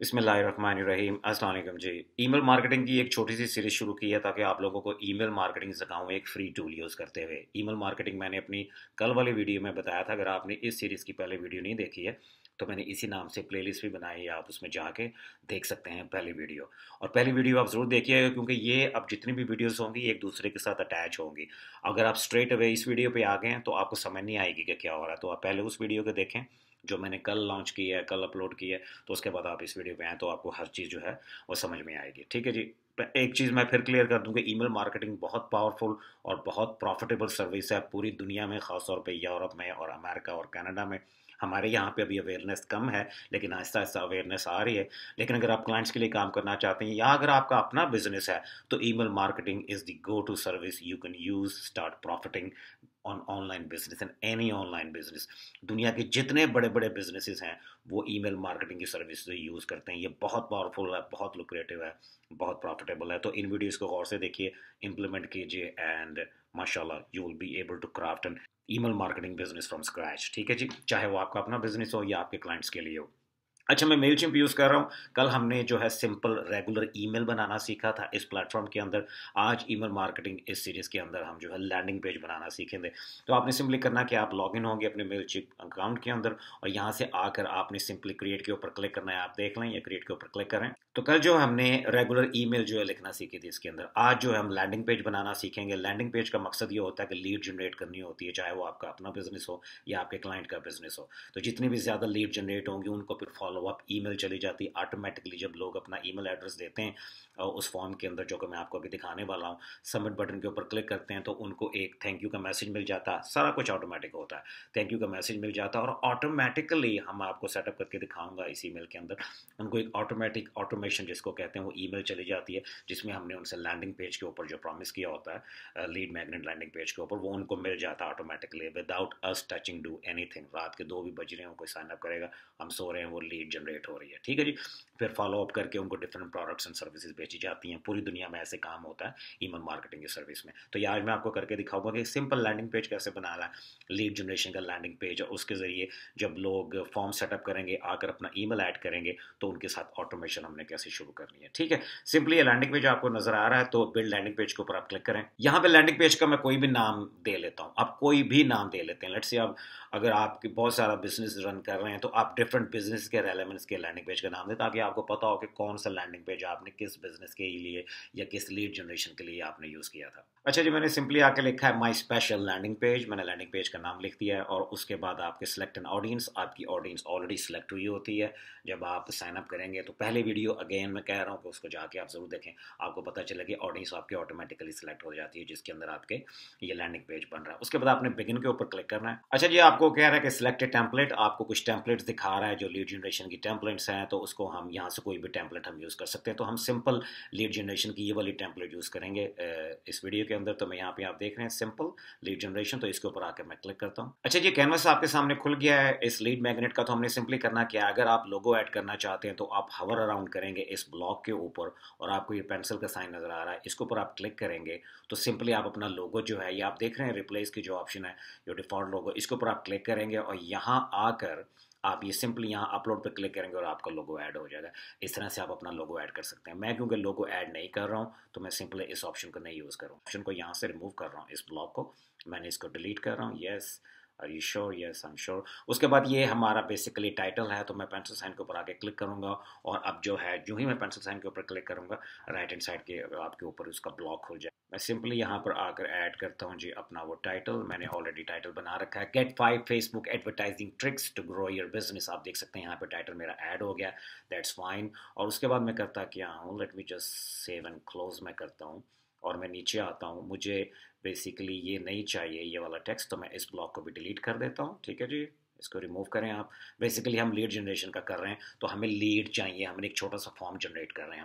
बिस्मिल्लाहिर्रहमानिर्रहीम। अस्सलाम वालेकुम जी। ईमेल मार्केटिंग की एक छोटी सी सीरीज़ शुरू की है ताकि आप लोगों को ईमेल मार्केटिंग सिखाऊं एक फ्री टूल यूज़ करते हुए। ईमेल मार्केटिंग मैंने अपनी कल वाली वीडियो में बताया था। अगर आपने इस सीरीज़ की पहले वीडियो नहीं देखी है तो मैंने इसी नाम से प्लेलिस्ट भी बनाई है, आप उसमें जाके देख सकते हैं पहली वीडियो। और पहली वीडियो आप ज़रूर देखिएगा क्योंकि ये अब जितनी भी वीडियोस होंगी एक दूसरे के साथ अटैच होंगी। अगर आप स्ट्रेट अवे इस वीडियो पे आ गए हैं तो आपको समझ नहीं आएगी कि क्या हो रहा है, तो आप पहले उस वीडियो को देखें जो मैंने कल लॉन्च की है, कल अपलोड की है। तो उसके बाद आप इस वीडियो पे आएँ तो आपको हर चीज़ जो है वो समझ में आएगी। ठीक है जी। एक चीज़ मैं फिर क्लियर कर दूं कि ईमेल मार्केटिंग बहुत पावरफुल और बहुत प्रॉफिटेबल सर्विस है पूरी दुनिया में, ख़ासतौर पे यूरोप में और अमेरिका और कनाडा में। हमारे यहाँ पे अभी अवेयरनेस कम है लेकिन आहिस्ता आहिस्ता अवेयरनेस आ रही है। लेकिन अगर आप क्लाइंट्स के लिए काम करना चाहते हैं या अगर आपका अपना बिजनेस है तो email marketing is the go to service you can use start profiting on online business and any online business. दुनिया के जितने बड़े बड़े बिजनेसेस हैं वो ईमेल मार्केटिंग की सर्विस यूज़ करते हैं। ये बहुत पावरफुल है, बहुत लुक्रेटिव है, बहुत प्रॉफिटेबल है। तो इन वीडियोस को गौर से देखिए, इम्प्लीमेंट कीजिए एंड माशाल्लाह you will be able to craft an email marketing business from scratch. ठीक है जी, चाहे वो आपका अपना बिजनेस हो या आपके क्लाइंट्स के लिए हो। अच्छा, मैं मेलचिम्प यूज़ कर रहा हूँ। कल हमने जो है सिंपल रेगुलर ईमेल बनाना सीखा था इस प्लेटफॉर्म के अंदर। आज ईमेल मार्केटिंग इस सीरीज़ के अंदर हम जो है लैंडिंग पेज बनाना सीखेंगे। तो आपने सिंपली करना कि आप लॉगिन होंगे अपने मेलचिम्प अकाउंट के अंदर और यहाँ से आकर आपने सिंपली क्रिएट के ऊपर क्लिक करना है। आप देख लें या क्रिएट के ऊपर क्लिक करें। तो कल जो हमने रेगुलर ईमेल जो है लिखना सीखी थी इसके अंदर, आज जो है हम लैंडिंग पेज बनाना सीखेंगे। लैंडिंग पेज का मकसद ये होता है कि लीड जनरेट करनी होती है, चाहे वो आपका अपना बिजनेस हो या आपके क्लाइंट का बिजनेस हो। तो जितनी भी ज़्यादा लीड जनरेट होंगी उनको फिर फॉलो अप ईमेल चली जाती है ऑटोमेटिकली। जब लोग अपना ईमेल एड्रेस देते हैं और उस फॉर्म के अंदर जो कि मैं आपको अभी दिखाने वाला हूँ, सबमिट बटन के ऊपर क्लिक करते हैं तो उनको एक थैंक यू का मैसेज मिल जाता है। सारा कुछ ऑटोमेटिक होता है, थैंक यू का मैसेज मिल जाता है और ऑटोमेटिकली हम आपको सेटअप करके दिखाऊंगा इस ईमेल के अंदर। उनको एक ऑटोमेटिक ऑटोमेशन जिसको कहते हैं वो ईमेल चली जाती है जिसमें हमने उनसे लैंडिंग पेज के ऊपर जो प्रॉमिस किया होता है लीड मैग्नेट लैंडिंग पेज के ऊपर, वो उनको मिल जाता है automatically without us touching do anything. रात के 2 भी बज रहे हो, कोई साइन अप करेगा, हम सो रहे हैं, वो लीड जनरेट हो रही है। ठीक है जी। फिर फॉलो अप करके उनको डिफरेंट प्रोडक्ट्स एंड सर्विसेज बेची जाती हैं। पूरी दुनिया में ऐसे काम होता है ईमेल मार्केटिंग की सर्विस में। तो ये आज मैं आपको करके दिखाऊंगा कि सिंपल लैंडिंग पेज कैसे बनाना है, लीड जनरेशन का लैंडिंग पेज, और उसके जरिए जब लोग फॉर्म सेटअप करेंगे, आकर अपना ईमेल ऐड करेंगे तो उनके साथ ऑटोमेशन हमने कैसे शुरू करनी है। ठीक है, सिंपली ये लैंडिंग पेज आपको नजर आ रहा है तो बिल्ड लैंडिंग पेज के ऊपर आप क्लिक करें। यहाँ पे लैंडिंग पेज का मैं कोई भी नाम दे लेता हूँ, आप कोई भी नाम दे लेते हैं। लेट्स से आप अगर आप बहुत सारा बिजनेस रन कर रहे हैं तो आप डिफरेंट बिजनेस के रेलेवेंस के लैंडिंग पेज का नाम दें ताकि आपको पता हो कि कौन सा लैंडिंग पेज आपने किस बिजनेस के लिए या किस लीड जनरेशन के लिए आपने यूज़ किया था। अच्छा जी, मैंने सिंपली आके लिखा है माई स्पेशल लैंडिंग पेज। मैंने लैंडिंग पेज का नाम लिख दिया है और उसके बाद आपके सिलेक्ट एन ऑडियंस, आपकी ऑडियंस ऑलरेडी सिलेक्ट हुई होती है जब आप साइन अप करेंगे। तो पहले वीडियो अगेन मैं कह रहा हूँ कि उसको जाके आप जरूर देखें, आपको पता चले कि ऑडियंस आपकी ऑटोमेटिकली सिलेक्ट हो जाती है जिसके अंदर आपके ये लैंडिंग पेज बन रहा है। उसके बाद आपने बिगिन के ऊपर क्लिक करना है। अच्छा जी, आपको कह रहा है कि सिलेक्ट टेम्पलेट, आपको कुछ टेम्पलेट्स दिखा रहा है जो लीड जनरेशन की टेम्पलेट्स हैं, तो उसको हम यहाँ से कोई भी टेम्पलेट हम यूज़ कर सकते हैं। तो हम सिंपल लीड जनरेशन की ये वाली टेम्पलेट यूज़ करेंगे इस वीडियो के अंदर। तो मैं यहाँ पे आप देख रहे हैं सिंपल लीड जनरेशन, तो इसके ऊपर आकर मैं क्लिक करता हूँ। अच्छा जी, कैनवस आपके सामने खुल गया है इस लीड मैग्नेट का। तो हमने सिंपली करना क्या, अगर आप लोगो ऐड करना चाहते हैं तो आप हवर अराउंड करेंगे इस ब्लॉक के ऊपर और आपको ये पेंसिल का साइन नजर आ रहा है, इसके ऊपर आप क्लिक करेंगे तो सिंपली आप अपना लोगो जो है, ये आप देख रहे हैं रिप्लेस की जो ऑप्शन है, जो डिफॉल्ट लोगो, इसके ऊपर आप क्लिक करेंगे और यहाँ आकर आप ये सिंपली यहाँ अपलोड पे क्लिक करेंगे और आपका लोगो ऐड हो जाएगा। इस तरह से आप अपना लोगो ऐड कर सकते हैं। मैं क्योंकि लोगो ऐड नहीं कर रहा हूँ तो मैं सिंपली इस ऑप्शन को नहीं यूज़ कर रहा हूँ, ऑप्शन को यहाँ से रिमूव कर रहा हूँ, इस ब्लॉक को मैंने इसको डिलीट कर रहा हूँ। Yes, are you sure? Yes, I am sure. उसके बाद ये हमारा बेसिकली टाइटल है, तो मैं पेंसिल साइन के ऊपर आके क्लिक करूंगा और अब जो है जो ही मैं पेंसिल साइन के ऊपर क्लिक करूंगा राइट हैंड साइड के आपके ऊपर उसका ब्लॉक खुल जाए। मैं सिंपली यहाँ पर आकर ऐड करता हूँ जी अपना वो टाइटल। मैंने ऑलरेडी टाइटल बना रखा है, get 5 Facebook advertising tricks to grow your business. आप देख सकते हैं यहाँ पर टाइटल मेरा ऐड हो गया, दैट्स फाइन। और उसके बाद मैं करता क्या हूँ, let me just save and close मैं करता हूँ और मैं नीचे आता हूँ। मुझे बेसिकली ये नहीं चाहिए ये वाला टेक्स्ट, तो मैं इस ब्लॉक को भी डिलीट कर देता हूँ। ठीक है जी, इसको रिमूव करें आप। बेसिकली हम लीड जनरेशन का कर रहे हैं तो हमें लीड चाहिए, हमें एक छोटा सा फॉर्म जनरेट कर रहे हैं हम।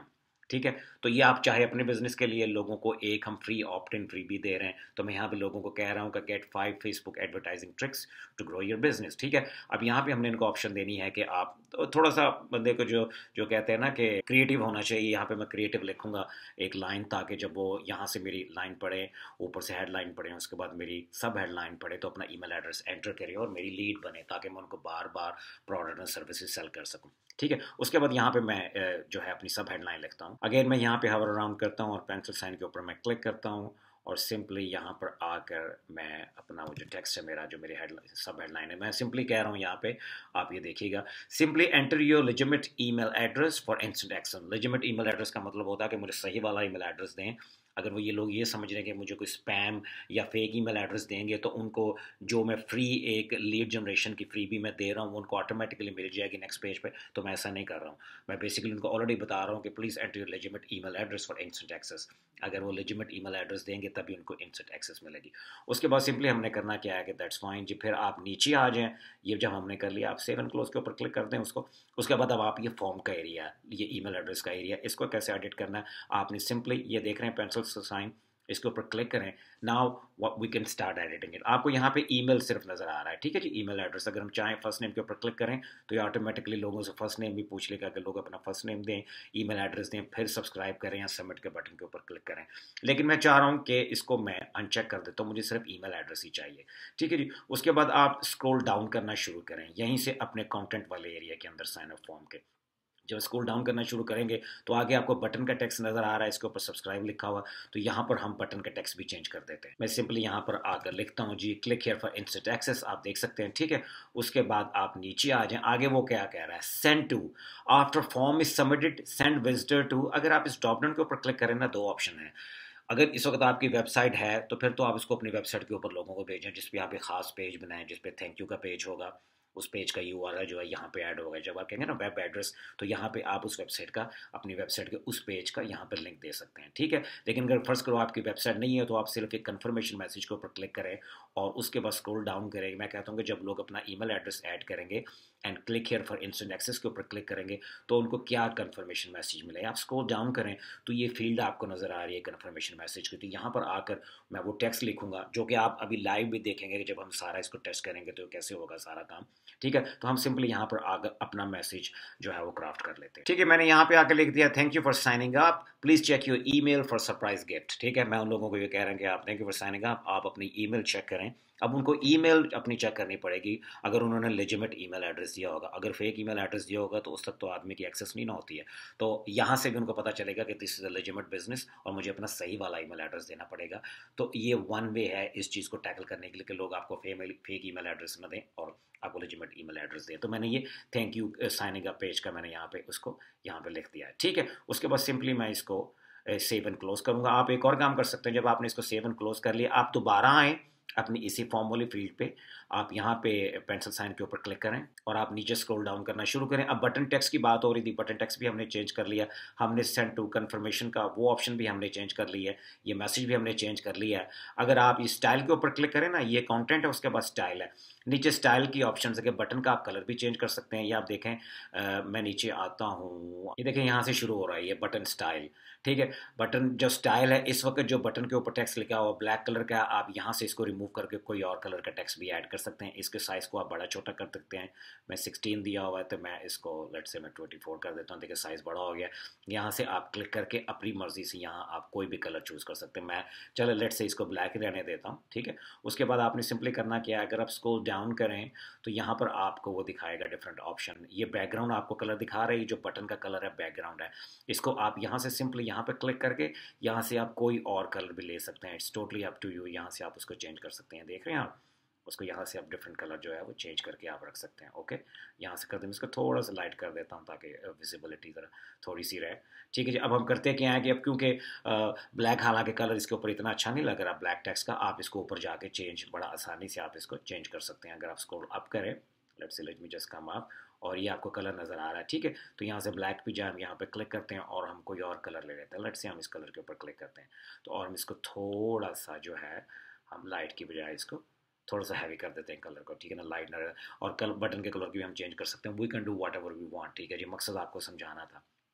ठीक है। तो ये आप चाहे अपने बिजनेस के लिए लोगों को एक हम फ्री ऑप्ट इन फ्री भी दे रहे हैं, तो मैं यहाँ पे लोगों को कह रहा हूँ कि get 5 Facebook advertising tricks to grow your business. ठीक है। अब यहाँ पे हमने इनको ऑप्शन देनी है कि आप तो थोड़ा सा बंदे को जो जो कहते हैं ना कि क्रिएटिव होना चाहिए, यहाँ पे मैं क्रिएटिव लिखूंगा एक लाइन, ताकि जब वो यहाँ से मेरी लाइन पढ़े, ऊपर से हेडलाइन पढ़े, उसके बाद मेरी सब हेडलाइन पढ़े, तो अपना ईमेल एड्रेस एंटर करें और मेरी लीड बने, ताकि मैं उनको बार बार प्रोडक्ट और सर्विसेज सेल कर सकूँ। ठीक है। उसके बाद यहाँ पे मैं जो है अपनी सब हेडलाइन लिखता हूँ। अगेन मैं यहाँ पे हवर अराउंड करता हूँ और पेंसिल साइन के ऊपर मैं क्लिक करता हूँ और सिंपली यहाँ पर आकर मैं अपना वो जो टेक्स्ट है मेरा, जो मेरी हेडलाइन सब हेडलाइन है, मैं सिंपली कह रहा हूँ यहाँ पे, आप ये देखिएगा, simply enter your legitimate email address for instant action. Legitimate email address का मतलब होता है कि मुझे सही वाला ईमेल एड्रेस दें। अगर वो ये लोग ये समझ रहे हैं कि मुझे कोई स्पैम या फेक ईमेल एड्रेस देंगे तो उनको जो मैं फ्री एक लीड जनरेशन की फ्री भी मैं दे रहा हूँ वो उनको ऑटोमेटिकली मिल जाएगी नेक्स्ट पेज पे, तो मैं ऐसा नहीं कर रहा हूँ। मैं बेसिकली उनको ऑलरेडी बता रहा हूँ कि please enter your legitimate email address for instant access. अगर वो लेजिटिमेट ईमेल एड्रेस देंगे तभी उनको इंस्टेंट एक्सेस मिलेगी। उसके बाद सिंपली हमने करना क्या है कि दैट्स फाइन जी, फिर आप नीचे आ जाएँ। ये जब हमने कर लिया, आप सेव एंड क्लोज के ऊपर क्लिक कर दें उसको। उसके बाद अब आप ये फॉर्म का एरिया, ये ईमेल एड्रेस का एरिया, इसको कैसे एडिट करना है, आपने सिंपली ये देख रहे हैं पेंसिल साइन, इसके ऊपर क्लिक करें। Now we can start editing it. आपको यहाँ पे ईमेल सिर्फ नजर आ रहा है, ठीक है जी, ईमेल एड्रेस। अगर हम चाहें फर्स्ट नेम के ऊपर क्लिक करें तो ये ऑटोमेटिकली लोगों से फर्स्ट नेम भी पूछ लेगा कि लोग अपना फर्स्ट नेम दें, ईमेल एड्रेस दें, फिर सब्सक्राइब करें या सबमिट के बटन के ऊपर क्लिक करें। लेकिन मैं चाह रहा हूँ कि इसको मैं अनचेक कर देता हूँ, मुझे सिर्फ ईमेल एड्रेस ही चाहिए। ठीक है जी। उसके बाद आप स्क्रॉल डाउन करना शुरू करें यहीं से अपने कंटेंट वाले एरिया के अंदर, साइन अप फॉर्म के। जब स्क्रॉल डाउन करना शुरू करेंगे तो आगे आपको बटन का टेक्स्ट नजर आ रहा है, इसके ऊपर सब्सक्राइब लिखा हुआ, तो यहाँ पर हम बटन का टेक्स्ट भी चेंज कर देते हैं। मैं सिंपली यहाँ पर आकर लिखता हूँ जी, click here for instant access, आप देख सकते हैं। ठीक है। उसके बाद आप नीचे आ जाएं, आगे वो क्या कह रहा है, send to, after form is submitted send visitor to. अगर आप इस ड्रॉप डाउन के ऊपर क्लिक करें ना, दो ऑप्शन है। अगर इस वक्त आपकी वेबसाइट है तो फिर तो आप इसको अपनी वेबसाइट के ऊपर लोगों को भेजें, जिस पे आप एक खास पेज बनाएं, जिस पे थैंक यू का पेज होगा, उस पेज का यूआरएल जो है यहाँ पे ऐड होगा। जब आप कहेंगे ना वेब एड्रेस, तो यहाँ पे आप उस वेबसाइट का, अपनी वेबसाइट के उस पेज का यहाँ पर लिंक दे सकते हैं। ठीक है। लेकिन अगर फर्स्ट करो आपकी वेबसाइट नहीं है तो आप सिर्फ एक कंफर्मेशन मैसेज के ऊपर क्लिक करें और उसके बाद स्क्रॉल डाउन करें। मैं कहता हूँ कि जब लोग अपना ईमेल एड्रेस ऐड करेंगे and click here for instant access के ऊपर क्लिक करेंगे तो उनको क्या कंफर्मेशन मैसेज मिलेगा। आप स्क्रॉल डाउन करें तो ये फील्ड आपको नजर आ रही है कंफर्मेशन मैसेज की, तो यहाँ पर आकर मैं वो टेक्स्ट लिखूंगा जो कि आप अभी लाइव भी देखेंगे कि जब हम सारा इसको टेस्ट करेंगे तो कैसे होगा सारा काम। ठीक है। तो हम सिंपली यहाँ पर आकर अपना मैसेज जो है वो क्राफ्ट कर लेते हैं। ठीक है। मैंने यहाँ पे आकर लिख दिया, thank you for signing up, please check your email for surprise gift. ठीक है। मैं उन लोगों को ये कह रहा हूँ कि आप thank you for signing up, आप अपनी ईमेल चेक करें। अब उनको ईमेल अपनी चेक करनी पड़ेगी, अगर उन्होंने लेजिटिमेट ईमेल एड्रेस दिया होगा। अगर फेक ईमेल एड्रेस दिया होगा तो उस तक तो आदमी की एक्सेस नहीं ना होती है। तो यहाँ से भी उनको पता चलेगा कि this is a legitimate business और मुझे अपना सही वाला ईमेल एड्रेस देना पड़ेगा। तो ये वन वे है इस चीज़ को टैकल करने के लिए कि लोग आपको फेक ईमेल एड्रेस न दें और आपको लेजिटिमेट ईमेल एड्रेस दें। तो मैंने ये thank you signing up page का मैंने यहाँ पे उसको यहाँ पे लिख दिया है। ठीक है। उसके बाद सिंपली मैं इसको सेव एंड क्लोज करूंगा। आप एक और काम कर सकते हैं, जब आपने इसको सेव एंड क्लोज कर लिया, आप दोबारा आए अपनी इसी फॉर्म वाली फील्ड पे, आप यहाँ पे पेंसिल साइन के ऊपर क्लिक करें और आप नीचे स्क्रॉल डाउन करना शुरू करें। अब बटन टेक्स्ट की बात हो रही थी, बटन टेक्स्ट भी हमने चेंज कर लिया। हमने सेंड टू कंफर्मेशन का वो ऑप्शन भी हमने चेंज कर लिया है, ये मैसेज भी हमने चेंज कर लिया है। अगर आप इस स्टाइल के ऊपर क्लिक करें ना, ये कंटेंट है, उसके बाद स्टाइल है, नीचे स्टाइल की ऑप्शन है कि बटन का आप कलर भी चेंज कर सकते हैं। ये आप देखें, मैं नीचे आता हूँ, ये देखें यहाँ से शुरू हो रहा है ये बटन स्टाइल। ठीक है। बटन जो स्टाइल है, इस वक्त जो बटन के ऊपर टेक्स्ट लिखा हुआ ब्लैक कलर का, आप यहाँ से इसको रिमूव करके कोई और कलर का टेक्स्ट भी ऐड कर सकते हैं। इसके साइज़ को आप बड़ा छोटा कर सकते हैं। मैं 16 दिया हुआ है तो मैं इसको लेट से मैं 24 कर देता हूँ। देखिए साइज़ बड़ा हो गया। यहाँ से आप क्लिक करके अपनी मर्जी से यहाँ आप कोई भी कलर चूज़ कर सकते हैं। मैं चलो लेट से इसको ब्लैक ही रहने देता हूँ। ठीक है। उसके बाद आपने सिंपली करना क्या है, अगर आप स्क्रॉल डाउन करें तो यहाँ पर आपको वो दिखाएगा डिफरेंट ऑप्शन। ये बैकग्राउंड आपको कलर दिखा रही है, जो बटन का कलर है बैकग्राउंड है। इसको आप यहाँ से सिंपली यहाँ पर क्लिक करके यहाँ से आप कोई और कलर भी ले सकते हैं। It's totally up to you. यहाँ से आप उसको चेंज कर सकते हैं। देख रहे हैं आप उसको, यहाँ से आप डिफरेंट कलर जो है वो चेंज करके आप रख सकते हैं। ओके। यहाँ से कर दें, इसको थोड़ा सा लाइट कर देता हूँ ताकि विजिबिलिटी ज़रा थोड़ी सी रहे। ठीक है जी। अब हम करते क्या है कि अब क्योंकि ब्लैक, हालांकि कलर इसके ऊपर इतना अच्छा नहीं लग रहा ब्लैक टेक्स्ट का, आप इसको ऊपर जाके चेंज बड़ा आसानी से आप इसको चेंज कर सकते हैं। अगर आप स्क्रॉल अप करें, let me just come up, और ये आपको कलर नज़र आ रहा है। ठीक है। तो यहाँ से ब्लैक पे जाए, हम यहाँ पे क्लिक करते हैं और हम कोई और कलर ले लेते हैं। लेट से हम इस कलर के ऊपर क्लिक करते हैं तो और हम इसको थोड़ा सा जो है, हम लाइट की बजाय इसको थोड़ा सा हैवी कर देते हैं कलर को। ठीक है ना, लाइट ना, और कल बटन के कलर की भी हम चेंज कर सकते हैं। We can do whatever we want. ठीक है जी। मकसद आपको समझाना था।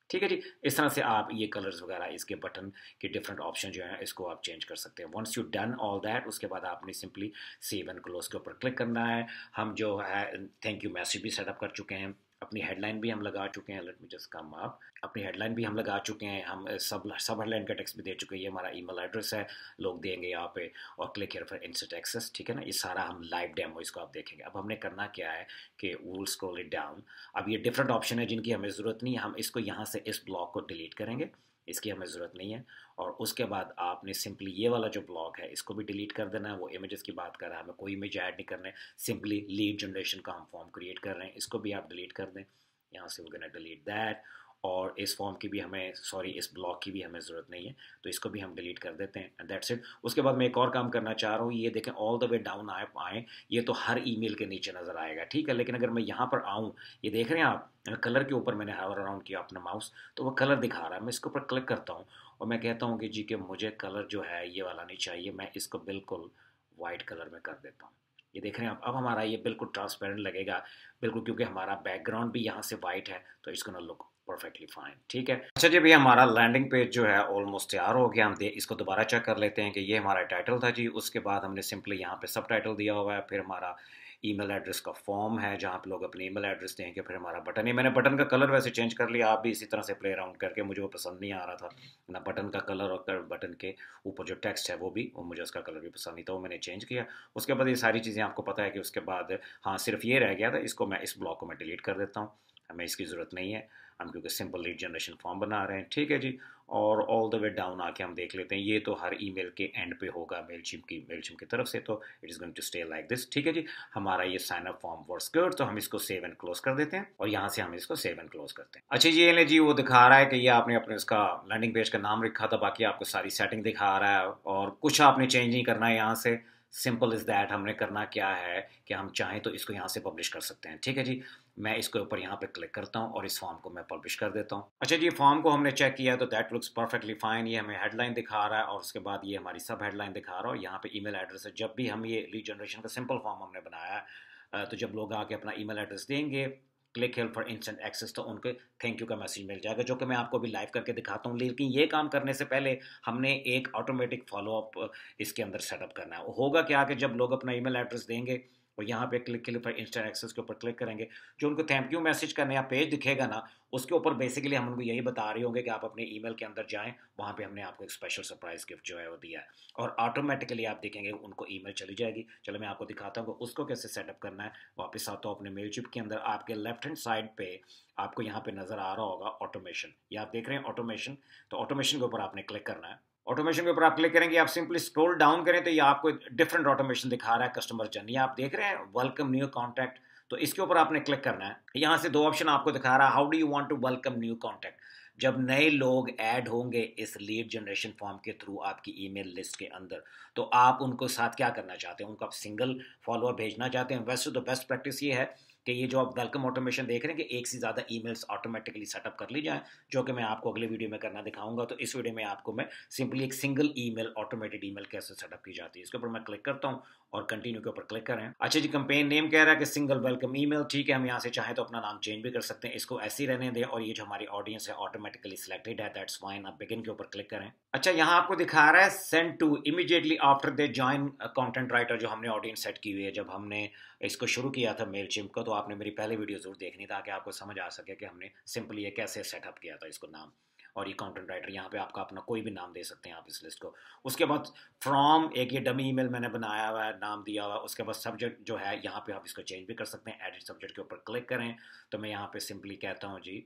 ठीक है जी। इस तरह से आप ये कलर्स वगैरह, इसके बटन के डिफरेंट ऑप्शन जो हैं इसको आप चेंज कर सकते हैं। Once you done all that, उसके बाद आपने सिंपली सेव एंड क्लोज के ऊपर क्लिक करना है। हम जो है थैंक यू मैसेज भी सेटअप कर चुके हैं, अपनी हेडलाइन भी हम लगा चुके हैं। Let me just come up, अपनी हेडलाइन भी हम लगा चुके हैं, हम सब हेडलाइन का टेक्स्ट भी दे चुके हैं। ये हमारा ईमेल एड्रेस है, लोग देंगे यहाँ पे, और click here for instant access. ठीक है ना, ये सारा हम लाइव डेमो इसको आप देखेंगे। अब हमने करना क्या है कि विल स्क्रॉल इट डाउन। अब ये डिफरेंट ऑप्शन है जिनकी हमें ज़रूरत नहीं है, हम इसको यहाँ से इस ब्लॉक को डिलीट करेंगे, इसकी हमें ज़रूरत नहीं है। और उसके बाद आपने सिंपली ये वाला जो ब्लॉक है इसको भी डिलीट कर देना है। वो इमेजेस की बात कर रहा है, हमें कोई इमेज ऐड नहीं करना है, सिंपली लीड जनरेशन का हम फॉर्म क्रिएट कर रहे हैं, इसको भी आप डिलीट कर दें। यहाँ से वो डिलीट दैट, और इस फॉर्म की भी हमें, सॉरी इस ब्लॉक की भी हमें ज़रूरत नहीं है, तो इसको भी हम डिलीट कर देते हैं एंड दैट्स इट। उसके बाद मैं एक और काम करना चाह रहा हूँ, ये देखें ऑल द वे डाउन आए, ये तो हर ईमेल के नीचे नज़र आएगा, ठीक है। लेकिन अगर मैं यहाँ पर आऊँ, ये देख रहे हैं आप, कलर के ऊपर मैंने हावर अराउंड किया अपना माउस, तो वो कलर दिखा रहा है। मैं इसके ऊपर क्लिक करता हूँ और मैं कहता हूँ कि जी कि मुझे कलर जो है ये वाला नहीं चाहिए, मैं इसको बिल्कुल वाइट कलर में कर देता हूँ। ये देख रहे हैं आप, अब हमारा ये बिल्कुल ट्रांसपेरेंट लगेगा, बिल्कुल, क्योंकि हमारा बैकग्राउंड भी यहाँ से वाइट है, तो it's gonna look perfectly fine. ठीक है, अच्छा जी भैया, हमारा लैंडिंग पेज जो है ऑलमोस्ट तैयार हो गया। हम इसको दोबारा चेक कर लेते हैं कि ये हमारा टाइटल था जी। उसके बाद हमने सिंपली यहाँ पे सब टाइटल दिया हुआ है, फिर हमारा ईमेल एड्रेस का फॉर्म है जहाँ पे लोग अपने ईमेल एड्रेस देंगे, फिर हमारा बटन है। मैंने बटन का कलर वैसे चेंज कर लिया, आप भी इसी तरह से प्ले अराउंड करके, मुझे वो पसंद नहीं आ रहा था ना बटन का कलर, और बटन के ऊपर जो टेक्स्ट है वो मुझे उसका कलर भी पसंद नहीं था, वो मैंने चेंज किया। उसके बाद ये सारी चीज़ें आपको पता है कि उसके बाद हाँ सिर्फ ये रह गया था, इसको मैं इस ब्लॉक को मैं डिलीट कर देता हूँ, हमें इसकी ज़रूरत नहीं है, हम क्योंकि सिंपल लीड जनरेशन फॉर्म बना रहे हैं। ठीक है जी, और ऑल द वे डाउन आके हम देख लेते हैं, ये तो हर ईमेल के एंड पे होगा मेलचिम्प की तरफ से, तो it is going to stay like this. ठीक है जी, हमारा ये sign up form works good, तो हम इसको सेव एंड क्लोज कर देते हैं, और यहाँ से हम इसको सेव एंड क्लोज करते हैं। अच्छा ये ले जी, वो दिखा रहा है कि ये आपने अपने उसका लैंडिंग पेज का नाम रखा था, बाकी आपको सारी सेटिंग दिखा रहा है, और कुछ आपने चेंज नहीं करना है यहाँ से, सिंपल इज़ दैट। हमने करना क्या है कि हम चाहें तो इसको यहाँ से पब्लिश कर सकते हैं। ठीक है जी, मैं इसके ऊपर यहाँ पे क्लिक करता हूँ और इस फॉर्म को मैं पब्लिश कर देता हूँ। अच्छा जी, फॉर्म को हमने चेक किया तो दैट लुक्स परफेक्टली फाइन। ये हमें हेडलाइन दिखा रहा है, और उसके बाद ये हमारी सब हेडलाइन दिखा रहा है, और यहाँ पे ईमेल एड्रेस है। जब भी हम ये लीड जनरेशन का सिंपल फॉर्म हमने बनाया है, तो जब लोग आके अपना ईमेल एड्रेस देंगे, click help for instant access, तो उनके थैंक यू का मैसेज मिल जाएगा, जो कि मैं आपको भी लाइव करके दिखाता हूँ। लेकिन ये काम करने से पहले हमने एक ऑटोमेटिक फॉलोअप इसके अंदर सेटअप करना है। होगा क्या कि जब लोग अपना ईमेल एड्रेस देंगे और यहाँ पे क्लिक के लिए इंस्टेंट एक्सेस के ऊपर क्लिक करेंगे, जो उनको थैंक यू मैसेज का नया पेज दिखेगा ना, उसके ऊपर बेसिकली हम उनको यही बता रहे होंगे कि आप अपने ईमेल के अंदर जाएं, वहाँ पे हमने आपको एक स्पेशल सरप्राइज गिफ्ट जो है वो दिया है, और ऑटोमेटिकली आप देखेंगे उनको ईमेल चली जाएगी। चलो मैं आपको दिखाता हूँ कि उसको कैसे सेटअप करना है। वापस आता हूँ अपने मेलचिप के अंदर, आपके लेफ्ट हैंड साइड पे आपको यहाँ पे नज़र आ रहा होगा ऑटोमेशन, ये आप देख रहे हैं ऑटोमेशन, तो ऑटोमेशन के ऊपर आपने क्लिक करना है। ऑटोमेशन के ऊपर आप क्लिक करेंगे, आप सिंपली स्क्रॉल डाउन करें तो ये आपको डिफरेंट ऑटोमेशन दिखा रहा है, कस्टमर जर्नी आप देख रहे हैं, वेलकम न्यू कॉन्टैक्ट, तो इसके ऊपर आपने क्लिक करना है। यहाँ से दो ऑप्शन आपको दिखा रहा है, how do you want to welcome new contact. जब नए लोग ऐड होंगे इस लीड जनरेशन फॉर्म के थ्रू आपकी ईमेल लिस्ट के अंदर, तो आप उनको साथ क्या करना चाहते हैं, उनको आप सिंगल फॉलोअर भेजना चाहते हैं। वैसे तो बेस्ट प्रैक्टिस ये है कि ये जो आप वेलकम ऑटोमेशन देख रहे हैं कि एक से ज़्यादा ईमेल्स ऑटोमेटिकली सेटअप कर ली जाए, जो कि मैं आपको अगले वीडियो में करना दिखाऊंगा। तो इस वीडियो में आपको मैं सिंपली एक सिंगल ईमेल, ऑटोमेटेड ईमेल कैसे सेटअप की जाती है, इसके ऊपर मैं क्लिक करता हूँ और कंटिन्यू के ऊपर क्लिक करें। अच्छा जी, कैंपेन नेम कह रहा है कि सिंगल वेलकम ईमेल, ठीक है, हम यहाँ से चाहें तो अपना नाम चेंज भी कर सकते हैं, इसको ऐसे ही रहने दें, और ये जो हमारी ऑडियंस है ऑटोमेटिकली सिलेक्टेड है, दैट्स फाइन। आप बिगिन के ऊपर क्लिक करें। अच्छा, यहाँ आपको दिखा रहा है send to immediately after they join content writer, जो हमने ऑडियंस सेट की हुई है। जब हमने इसको शुरू किया था मेलचिम्प को, तो आपने मेरी पहले वीडियो जरूर देखनी ताकि आपको समझ आ सके कि हमने सिंपली ये कैसे सेटअप किया था इसको नाम, और ये कंटेंट राइटर यहाँ पे आपका अपना कोई भी नाम दे सकते हैं आप इस लिस्ट को। उसके बाद फ्रॉम, एक ये डमी ईमेल मैंने बनाया हुआ है, नाम दिया हुआ है। उसके बाद सब्जेक्ट जो है यहाँ पे आप इसको चेंज भी कर सकते हैं, एडिट सब्जेक्ट के ऊपर क्लिक करें, तो मैं यहाँ पे सिंपली कहता हूँ जी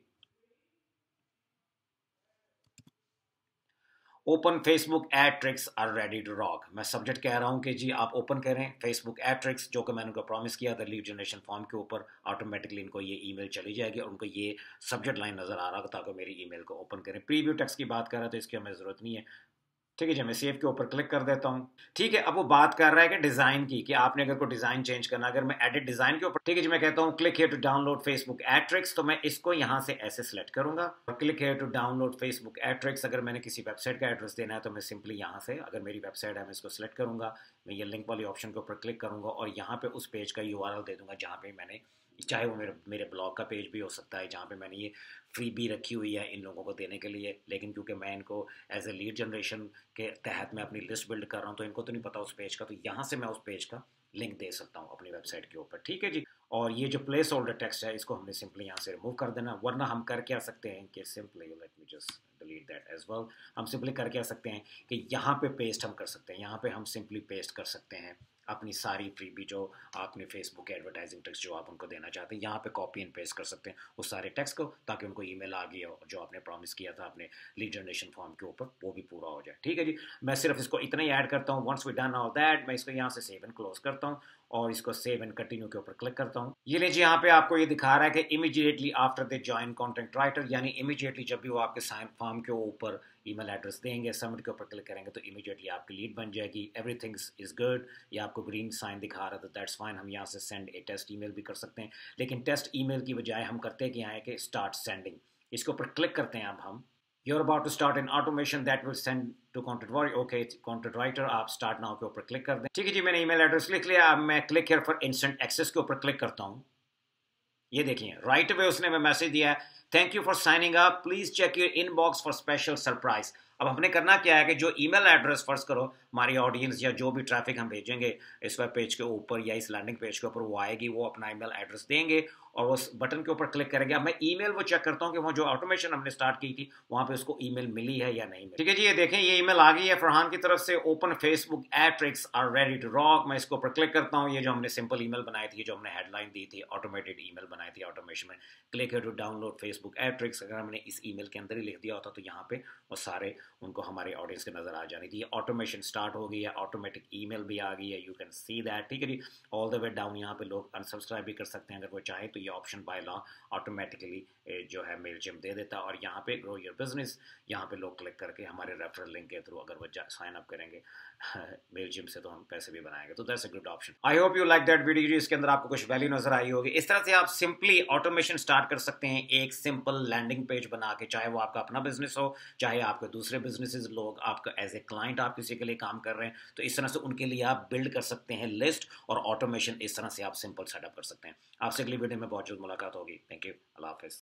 open Facebook ad tricks are ready to rock. मैं सब्जेक्ट कह रहा हूँ कि जी आप ओपन करें फेसबुक एड ट्रिक्स, जो कि मैंने उनको प्रॉमिस किया था लीड जनरेशन फॉर्म के ऊपर, ऑटोमेटिकली इनको ये ईमेल चली जाएगी और उनको ये सब्जेक्ट लाइन नज़र आ रहा था ताकि मेरी ईमेल को ओपन करें। प्रीव्यू टेक्स्ट की बात कर रहा था, इसकी हमें ज़रूरत नहीं है। ठीक है जी, मैं सेव के ऊपर क्लिक कर देता हूँ। ठीक है, अब वो बात कर रहा है कि डिज़ाइन की, कि आपने अगर कोई डिज़ाइन चेंज करना, अगर मैं एडिट डिज़ाइन के ऊपर, ठीक है जी, मैं कहता हूँ click here to download Facebook ad tricks, तो मैं इसको यहाँ से ऐसे सिलेक्ट करूँगा और click here to download Facebook ad tricks. अगर मैंने किसी वेबसाइट का एड्रेस देना है तो मैं सिंपली यहाँ से, अगर मेरी वेबसाइट है मैं इसको सिलेक्ट करूँगा, मैं ये लिंक वाली ऑप्शन के ऊपर क्लिक करूँगा और यहाँ पे उस पेज का URL दे दूँगा जहाँ पे मैंने चाहे वो मेरे मेरे ब्लॉग का पेज भी हो सकता है, जहाँ पे मैंने ये फ्री भी रखी हुई है इन लोगों को देने के लिए, लेकिन क्योंकि मैं इनको एज ए लीड जनरेशन के तहत मैं अपनी लिस्ट बिल्ड कर रहा हूँ, तो इनको तो नहीं पता उस पेज का, तो यहाँ से मैं उस पेज का लिंक दे सकता हूँ अपनी वेबसाइट के ऊपर। ठीक है जी। और ये जो प्लेस होल्डर टेक्स्ट है, इसको हमने सिंपली यहाँ से रिमूव कर देना, वरना हम कर क्या सकते हैं कि simply let me just delete that as well. हम सिंपली कर क्या सकते हैं कि यहाँ पे पेस्ट हम कर सकते हैं, यहाँ पे हम सिंपली पेस्ट कर सकते हैं अपनी सारी फ्रीबी जो आपने फेसबुक एडवर्टाइजिंग टेक्स्ट जो आप उनको देना चाहते हैं, यहाँ पे कॉपी एंड पेस्ट कर सकते हैं उस सारे टेक्स्ट को, ताकि उनको ईमेल आ गया हो जो आपने प्रॉमिस किया था अपने लीड जनरेशन फॉर्म के ऊपर, वो भी पूरा हो जाए। ठीक है जी। मैं सिर्फ इसको इतना ही ऐड करता हूँ। Once we done all that, मैं इसको यहाँ से सेव एंड क्लोज करता हूँ और इसको सेव एंड कंटिन्यू के ऊपर क्लिक करता हूँ। ये लीजिए यहाँ पे आपको ये दिखा रहा है कि immediately after the join content writer, यानी इमीडिएटली जब भी वो आपके साइन फॉर्म के ऊपर ईमेल एड्रेस देंगे, सबमिट के ऊपर क्लिक करेंगे, तो इमीडिएटली आपकी लीड बन जाएगी। Everything is good. ये आपको ग्रीन साइन दिखा रहा है, तो दैट्स फाइन। हम यहाँ से सेंड ए टेस्ट ईमेल भी कर सकते हैं, लेकिन टेस्ट ईमेल की बजाय हम करते क्या है कि स्टार्ट सेंडिंग, इसके ऊपर क्लिक करते हैं। अब हम You're about to start an automation that will send to content warrior. Okay, content writer, आप start now के ऊपर क्लिक कर दें। ठीक है जी, मैंने ईमेल एड्रेस लिख लिया। अब मैं click here for instant access के ऊपर क्लिक करता हूँ। ये देखिए राइट अवे उसने मैं मैसेज दिया है, thank you for signing up, please check your inbox for special surprise. अब हमने करना क्या है कि जो ईमेल एड्रेस फर्ज करो हमारी ऑडियंस या जो भी ट्रैफिक हम भेजेंगे इस वेब पेज के ऊपर या इस लैंडिंग पेज के ऊपर, वो आएगी, वो अपना ईमेल एड्रेस देंगे और उस बटन के ऊपर क्लिक करेंगे। अब मैं ईमेल वो चेक करता हूँ कि वो जो ऑटोमेशन हमने स्टार्ट की थी वहाँ पे उसको ईमेल मिली है या नहीं मिली। ठीक है जी, ये देखें ये ईमेल आ गई है फरहान की तरफ से, open Facebook ad tricks are ready to rock. मैं इसके ऊपर क्लिक करता हूँ। ये जो हमने सिंपल ईमेल बनाई थी, जो हमने हेडलाइन दी थी, ऑटोमेटेड ईमेल बनाई थी ऑटोमेशन में, click to download Facebook ad tricks, अगर हमने इस ईमेल के अंदर ही लिख दिया होता तो यहाँ पे वो सारे उनको हमारे ऑडियंस के नजर आ जानी थी। ऑटोमेशन स्टार्ट हो गई है, ऑटोमेटिक ईमेल भी आ गई है, यू कैन सी दैट। ठीक है जी, ऑल द वे डाउन यहाँ पे लोग अनसब्सक्राइब भी कर सकते हैं अगर वो चाहें, तो ये ऑप्शन बाय लॉ ऑटोमेटिकली जो है मेलजिम दे देता है। और यहाँ पे ग्रो योर बिजनेस, यहाँ पे लोग क्लिक करके हमारे रेफरल लिंक के थ्रू अगर वो साइन अप करेंगे मेलजिम से, तो हम पैसे भी बनाएंगे। तो that's a good option. I hope you like that video, इसके अंदर आपको कुछ वैल्यू नजर आई होगी। इस तरह से आप सिंपली ऑटोमेशन स्टार्ट कर सकते हैं एक सिंपल लैंडिंग पेज बना के, चाहे वो आपका अपना बिजनेस हो, चाहे आपके दूसरे बिजनेसेस, लोग आपका एज ए क्लाइंट आप किसी के लिए काम कर रहे हैं, तो इस तरह से उनके लिए आप बिल्ड कर सकते हैं लिस्ट और ऑटोमेशन। इस तरह से आप सिंपल सेटअप कर सकते हैं। आपसे अगली वीडियो में बहुत जल्द मुलाकात होगी। थैंक यू, अल्लाह हाफिज।